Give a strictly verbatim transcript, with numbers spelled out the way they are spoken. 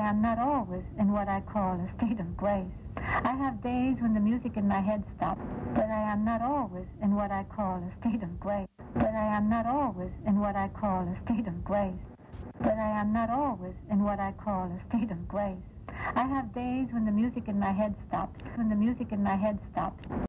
am not always in what I call a state of grace. I have days when the music in my head stops, but I am not always in what I call a state of grace. But I am not always in what I call a state of grace. But I am not always in what I call a state of grace. I have days when the music in my head stops, when the music in my head stops.